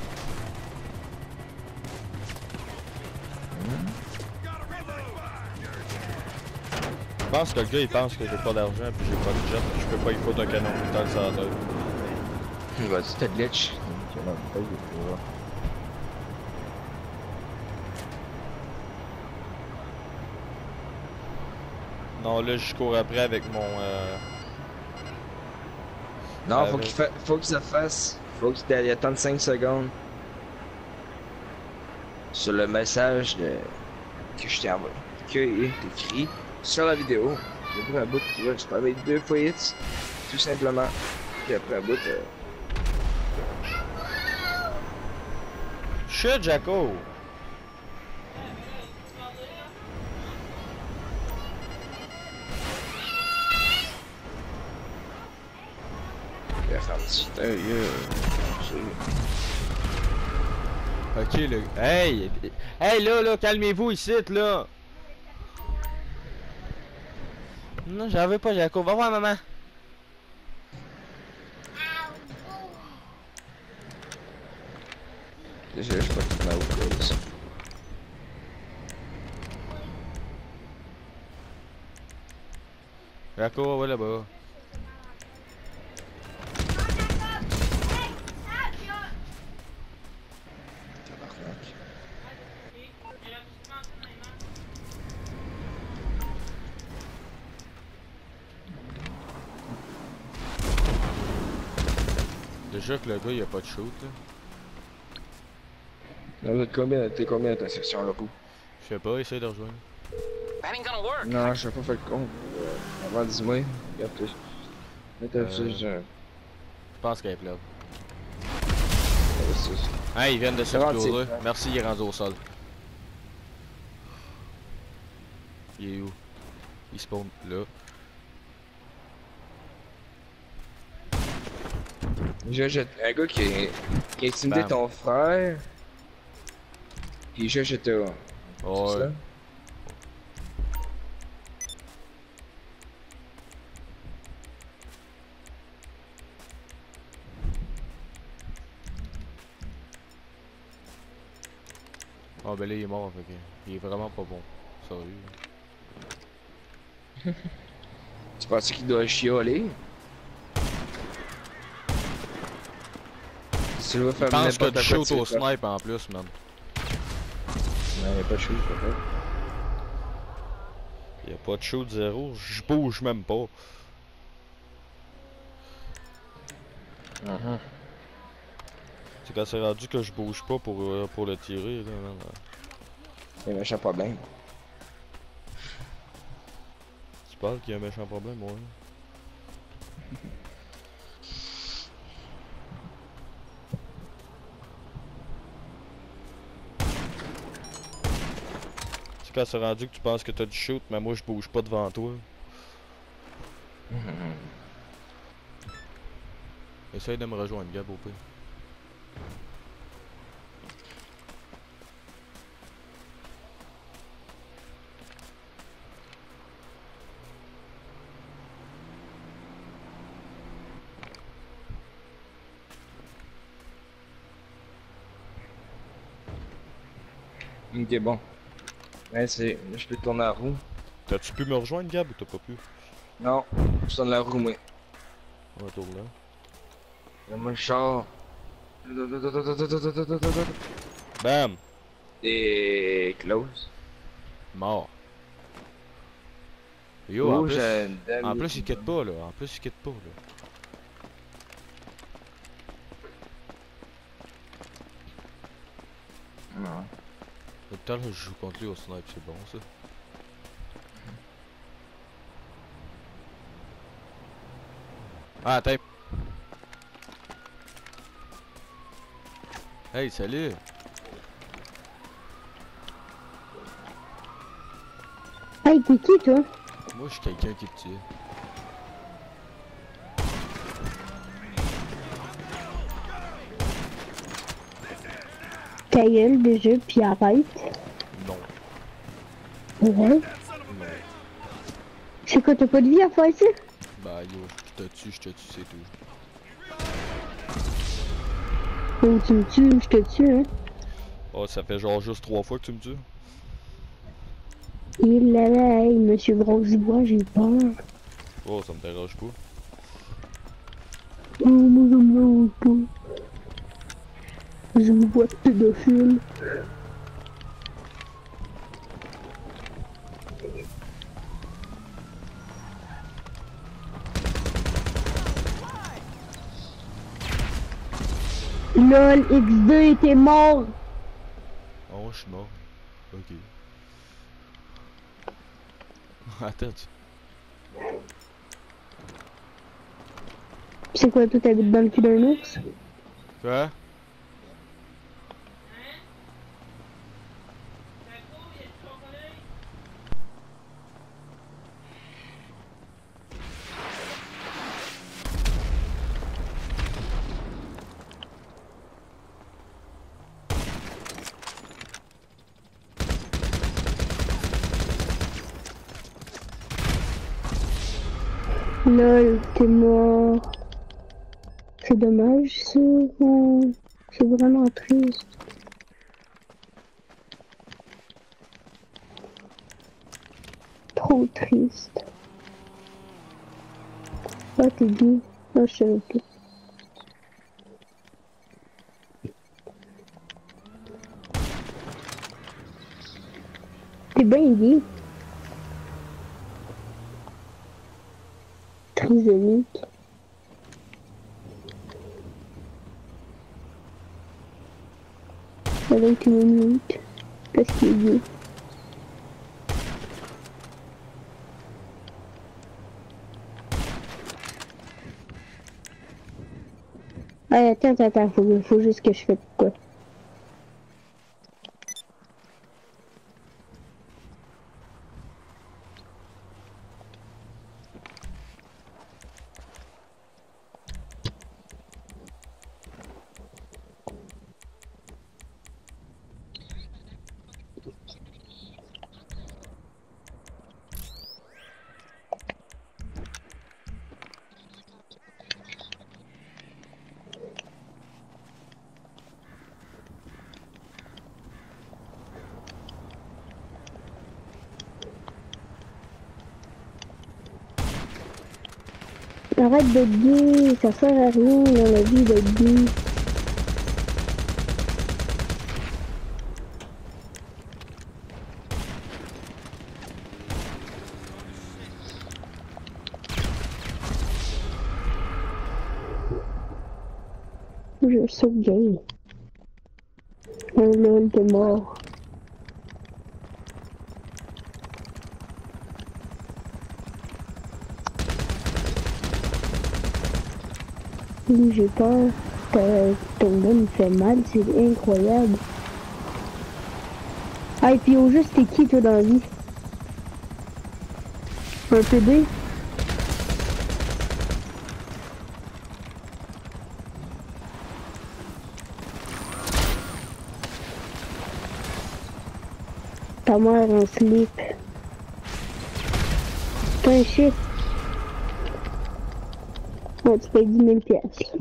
Je pense que le gars il pense que j'ai pas d'argent puis j'ai pas de jet, je peux pas y foutre un canon brutal sur la tête. Il va dire t'as glitch. Ok, non, pas de voir. Non là je cours après avec mon euh... Non, faut Avec- qu'il fa... faut que ça fasse. Faut qu'il attende cinq secondes. Sur le message de... que je t'ai envoyé. Que est écrit sur la vidéo. J'ai pris un bout, tu vois, je peux mettre deux fois hits. Tout simplement. Puis après un bout, euh... Shit Jaco! il va faire un petit... Euh, euh, Ok le... Hey! Hey là là, calmez-vous ici là! Non, j'en veux pas Jaco, va voir maman! Déjà, je sais pas qui m'a ouvert ça. Jaco, ouais là-bas. Tabarnak. Déjà que le gars il a pas de shoot là. Là, vous êtes combien, t'es combien dans ta section là, vous? Je sais pas, essaye de rejoindre. That ain't gonna work. Non, je sais pas fait le con. Euh, avant dis-moi. Regarde, t'es. Là, t'as Euh. fait, je. Je pense qu'elle est plate. C'est Hey, ils viennent de C'est rendu, s'exploser. hein. Merci, il est rendu au sol. Il est où? Il spawn là. Je jette un gars qui, est- qui a intimidé Bam. ton frère. Puis je jette un. Oh, C'est ouais. ça? Ah ben là il est mort, fait que il est vraiment pas bon. Sérieux. Tu penses qu'il doit chialer? Si tu veux Je faire pense que n'importe du quoi, shoot tu au veux faire. snipe en plus, man. Non, y'a pas de shoot, peut-être. Il y a pas de shoot zéro, je bouge même pas. Mhm. C'est quand c'est rendu que je bouge pas pour, euh, pour le tirer, là, man. Y'a un méchant problème. Tu parles qu'il y a un méchant problème, ouais. C'est quand c'est rendu que tu penses que t'as du shoot, mais moi je bouge pas devant toi. Essaye de me rejoindre, Gab, au pire. Ok, bon. Ouais, c'est. Je peux tourner la roue. T'as-tu pu me rejoindre, Gab, ou t'as pas pu? Non, je tourne la roue, moi. On retourne là. Là, moi, le char. Bam! Et close. Mort. Yo, en Rouge, plus, euh, dame- en plus il quitte pas là, en plus il quitte pas là. Non. Tout à l'heure je joue contre lui au snipe, c'est bon ça. Ah, attends. Hey, salut! Hey, t'es qui, toi? Moi je suis quelqu'un qui te tue. Ta gueule, déjà, pis arrête. Non. Ouais. C'est quoi, t'as pas de vie à faire ici? Bah yo, je te tue, je te tue, c'est tout. Oh, tu me tues, je te tue, hein. Oh, ça fait genre juste trois fois que tu me tues. Il là là, hey, monsieur Grosse-Bois, j'ai peur. Oh, ça me dérange pas. Oh, moi, je me dérange pas. Je me vois pédophile. LOL, X deux était mort. Oh, je suis mort. Ok. Attends, tu... C'est quoi, toi t'habites dans le cul d'un ours? Quoi? LOL, t'es mort. C'est dommage ça. Ouais. C'est vraiment triste. Trop triste. Ah, t'es bien. Ah, je savais pas. T'es bien dit. Trisonique. Avec une minute. Parce qu'il est gay. Ah, attends, attends, attends, faut, faut juste que je fasse quoi. Arrête d'être gay, ça sert à rien dans la vie d'être gay. Je suis so gay. Oh lol, t'es mort. Oui, j'ai peur. Ton gars me fait mal, c'est incroyable. Ah, et puis au juste, t'es qui toi dans la vie? Un P D? Ta mère en slip. T'es un shit. Bon, tu payes dix mille piastres.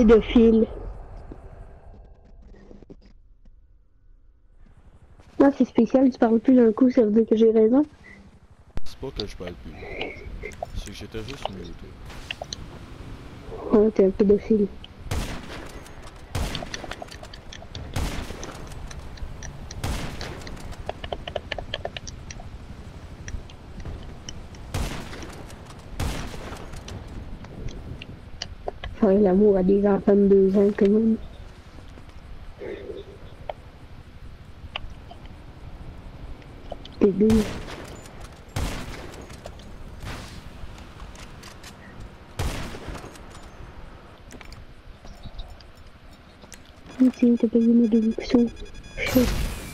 pédophile. Non, c'est spécial, tu parles plus d'un coup, ça veut dire que j'ai raison. C'est pas que je parle plus. C'est que j'étais juste muté. Oh, t'es un pédophile. Faire l'amour à des enfants de deux ans, quand même. Bébé. Tiens, t'as payé ma déduction. Chut.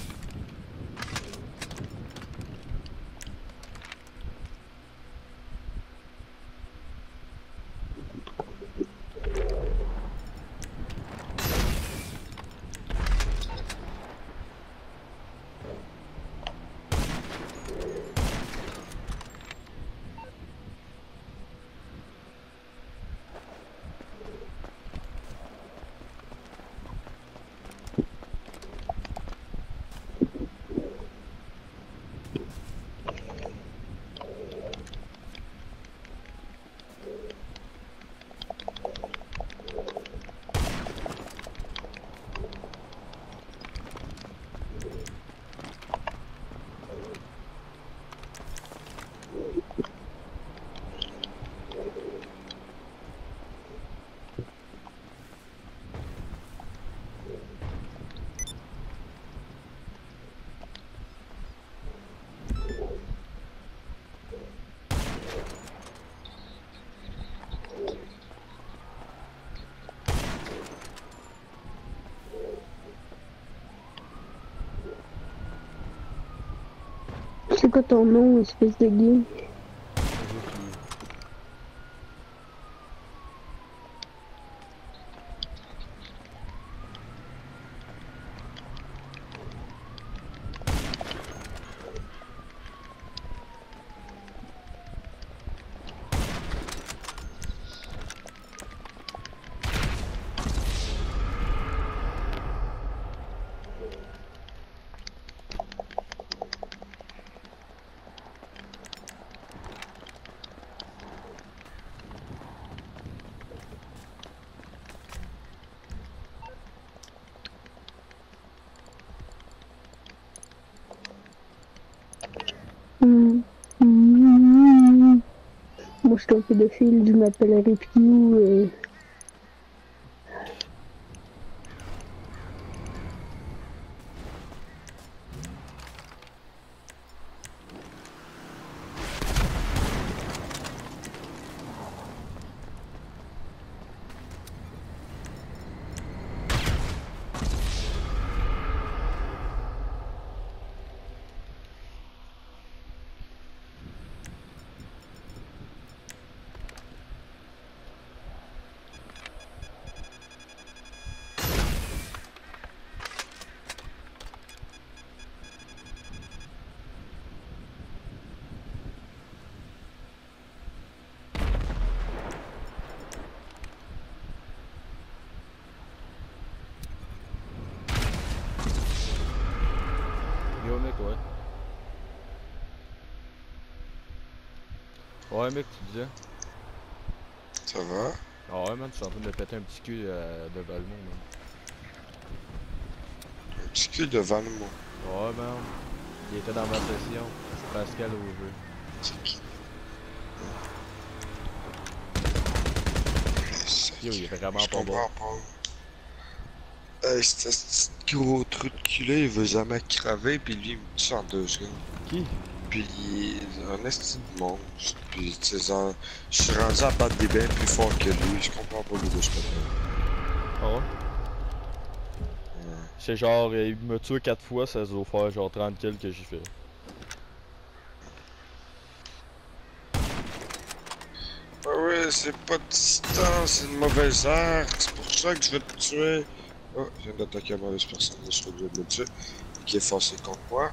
C'est quoi ton nom, espèce de gay? Mmh. Mmh. Moi je suis un pédophile, je m'appelle Ripio. Euh... Yo mec, ouais. Ouais mec, tu disais? Ça va? Ah ouais man, tu es en train de péter un petit cul euh, de Valmont man. Un petit cul de Valmont. Ouais man, il était dans ma session. C'est Pascal au jeu. C'est qui? Yo, il est vraiment Je pas bon. comprends pas. Hey, ce petit gros trou de cul là, il veut jamais craver, puis lui il me tue en deux secondes. Qui? Puis il est un esti de monstre. Puis tu sais, genre, je suis rendu à battre des bains plus fort que lui, je comprends pas pourquoi je peux pas. Ah ouais? Ouais. C'est genre, il me tue quatre fois, ça doit faire genre trente kills que j'ai fait. Ah ouais, c'est pas de distance, c'est une mauvaise arc, c'est pour ça que je vais te tuer. Oh, je viens d'attaquer la mauvaise personne, je suis obligé de le tuer. Qui est forcé contre moi.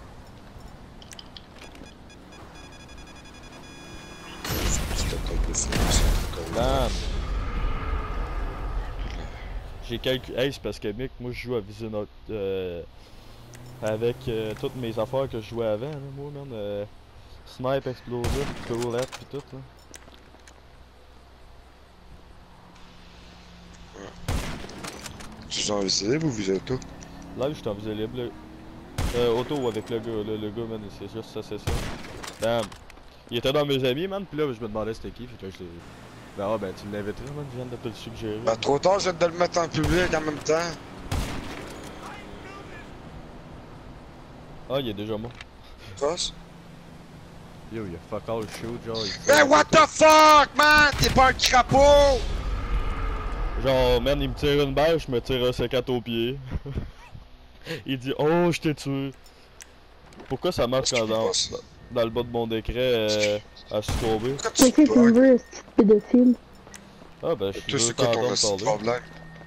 Petite attaque de fou, c'est encore là. Damn! J'ai calculé. Hey, c'est parce que, mec, moi, je joue à Vision euh, avec euh, toutes mes affaires que je jouais avant, là, moi, man. Euh, Snipe, Explosive, Roulette, pis tout, là. Tu es en visée libre ou vous êtes où? Là, je suis en visée libre, là. Euh, auto avec le gars, là, le gars, man, c'est juste ça, c'est ça. Bam. Il était dans mes amis, man, pis là, je me demandais c'était qui, fait que je l'ai. Ben, ah, ben, tu l'inviterais, man, je viens de te le suggérer. Bah, trop tard, je viens de le mettre en public en même temps. Ah, il est déjà mort. Passe. Yo, il a fuck all shoot, genre. Il Mais what the fuck, man? T'es pas un crapaud! Genre, man, il me tire une balle, je me tire un C quatre au pied. Il dit, oh, je t'ai tué. Pourquoi ça marche quand dans, dans le bas de mon décret euh, à succomber? C'est qui qui me veut, ce petit pédophile? Ah, ben, je Toi, suis c'est quoi ton aussi de problème?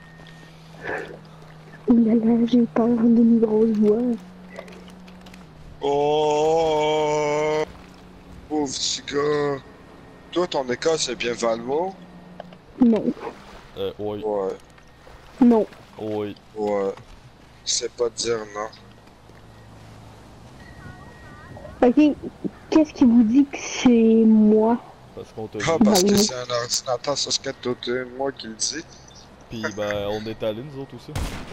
Oulala, j'ai peur d'une grosse voix. Oh! Pauvre petit gars. Toi, ton école, c'est bien Valmo? Non. Euh, oui. Ouais. Non. Oui. Ouais. C'est pas dire non. Ok, qu'est-ce qui vous dit que c'est moi? Parce qu'on t'a Ah, dit. parce que Valmo. c'est un ordinateur sur ce que t'as moi qui le dit. Pis, ben, on est allés, nous autres aussi.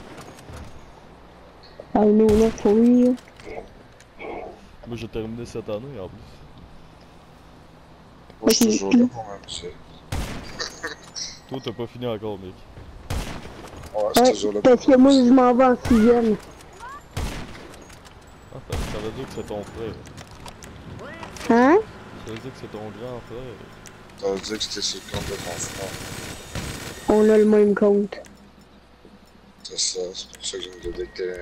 I know not for real. Moi, j'ai terminé cette année, en plus. Moi, je suis Ok, toujours puis- là pour m'amuser. Toi, t'as pas fini encore, mec. Ouais, je suis Ouais, toujours là parce pour que moi je m'en vais en sixième. Ah, ça, ça veut dire que c'est ton frère. Hein? Ça veut dire que c'est ton grand frère. Ça veut dire que c'était sur le compte de ton frère. On a le même compte. C'est ça, c'est pour ça que je me disais que...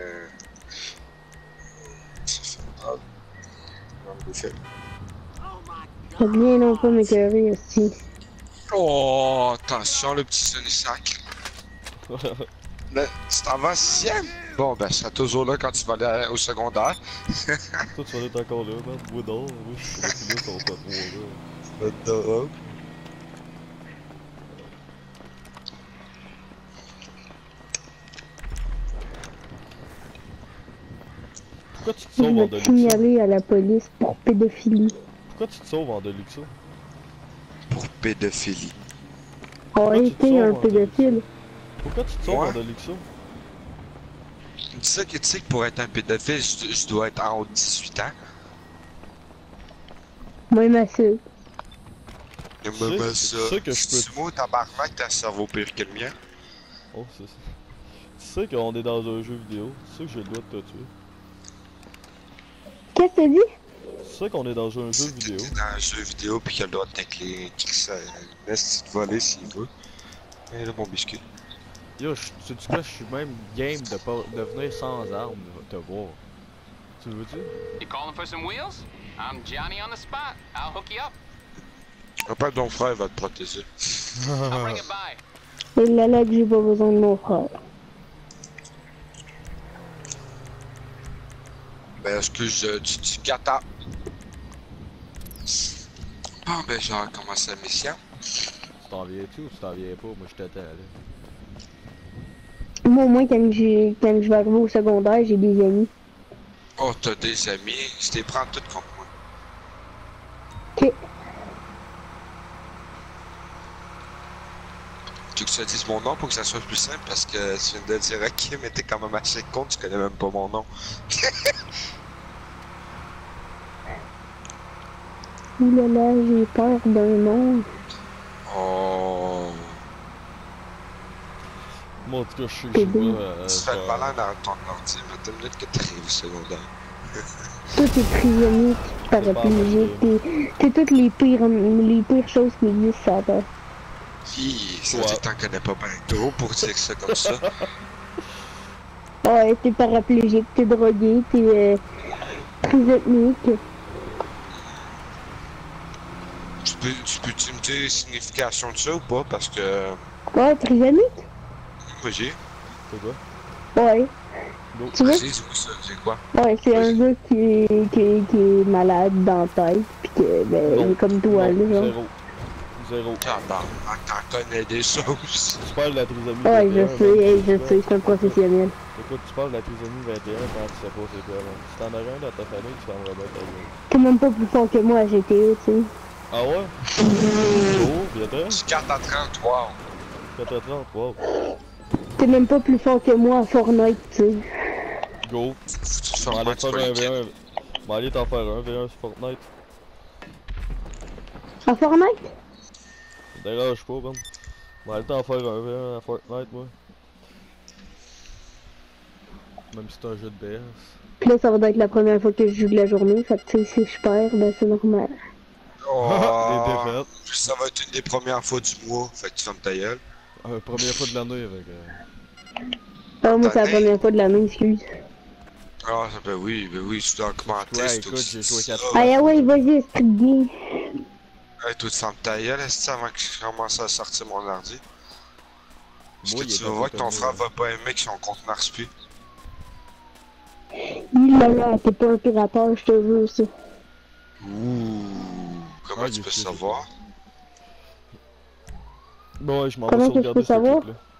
Ça fait mal. On me bouffer. Ça vient non pas m'écœurer aussi. Oh, attention le petit Sonic. Mais tu t'en vas en sixième? Bon, ben, c'est toujours là quand tu vas aller au secondaire. Toi, tu vas être encore là, man. Moi, non. Moi, je suis pas là sur ton là. Dehors. Pourquoi tu te Je sauves en vais te Deluxo? signaler à la police pour pédophilie. Pourquoi tu te sauves en Deluxo? Pour pédophilie. A tu te été sauves un en pédophile. Pourquoi tu te sauves Ouais. en Deluxo? Tu sais que tu sais que pour être un pédophile, je, je dois être en haut de dix-huit ans. Même à ça. Et Tu même sais- ça. tu sais que je peux- Si moi, tabarnak, t'as un cerveau pire que le mien. Oh, c'est ça. Tu sais qu'on est dans un jeu vidéo. Tu sais que j'ai le droit de te tuer. Qu'est-ce que t'as dit? Tu sais qu'on est dans un jeu Si vidéo. t'es dans un jeu vidéo pis qu'il a le droit de tacler, qu'il se laisse te voler s'il veut. Et là, mon biscuit. Yo, je- tu sais quoi, je suis même game de, pas, de venir sans armes te voir. Tu le veux-tu? You calling for some wheels? I'm Johnny on the spot. I'll hook you up. Papa, ton frère va te protéger. I'll bring it by. Et là là que j'ai pas besoin de mon frère. Ben, excuse, euh, tu dis gata. Bon, ben, j'ai recommencé la mission. Tu t'en viens-tu ou tu t'en viens pas? Moi, je t'attends, là. Moi au moins quand j'ai quand je vais arriver au secondaire, j'ai des amis. Oh, t'as des amis, je les prends toutes contre moi. Ok. Tu veux que je te dise mon nom pour que ça soit plus simple parce que tu viens de dire ok, mais t'es quand même assez con, tu connais même pas mon nom. Oulala, j'ai peur d'un nom. Oh. Moi, en tout cas, je suis T'es je bon. vois, euh, Tu fais le genre- malin dans ton ordi, mais t'as une minute que t'arrives au secondaire. Toi t'es prisonnier, paraplégique, t'es t'es toutes les pires les pires choses qui existent sur la terre. Hi, ça Ouais. dit que t'en connais pas bien trop pour dire ça comme ça. Ouais, t'es paraplégique, t'es drogué, t'es euh, prisonnier. Tu peux, tu peux-tu me dire la signification de ça ou pas? Parce que... Ouais, prisonnier? Vas-y, C'est quoi? Ouais. Go. Tu veux? vas-y, dis-moi ça, c'est quoi? Ouais, c'est un Vas-y. gars qui est, qui, est- qui est malade dans la tête, pis que, ben, il Non. est comme toi, Non, là, genre. Zéro. Zéro. Tabarnak, t'en connais des choses. Tu parles de la trisomie Ouais, vingt et un, je sais, man, hey, tu je sais sais, je suis un professionnel. pas. Écoute, tu parles de la trisomie vingt et un quand tu sais pas c'est quoi, man. Si t'en as un dans ta famille, tu fermeras bien ta gueule. T'es même pas plus fort que moi à G T A, tu sais. Ah ouais? Oh, bientôt. Du quatre à trente, wow. quatre à trente, wow. T'es même pas plus fort que moi à Fortnite, tu sais. Go. Faut que tu te Je vais aller formates faire sur un le V un. kit. Je vais aller t'en faire un V un sur Fortnite. À Fortnite? Dérange pas, man. Je vais aller t'en faire un V un à Fortnite, moi. Même si c'est un jeu de B S. Pis là, ça va être la première fois que je joue de la journée, fait que tu sais, si je perds, ben c'est normal. Oh, Les défaites. ça va être une des premières fois du mois, fait que tu fermes ta gueule. Euh, première fois de l'année avec. Euh... Ah, moi, c'est la première fois de l'année, excuse. Ah, ben oui, ben oui, tu dois augmenter. Ouais, c'est écoute, aussi j'ai joué ça. quatre Ah, ouais, vas-y, Street Game. Hey, toi, tu fermes ta gueule, est-ce que avant que je commence à sortir mon ordi? Parce Moi, que il tu est vas pas voir que ton permis, frère là. va pas aimer que son compte marche plus. Il là là, t'es pas un pirateur, je te jure ça. Ouh, comment Ah, tu il peux est- savoir? Bon, ouais, je m'en vais Comment que je sauvegarder peux ce savoir? truc-là.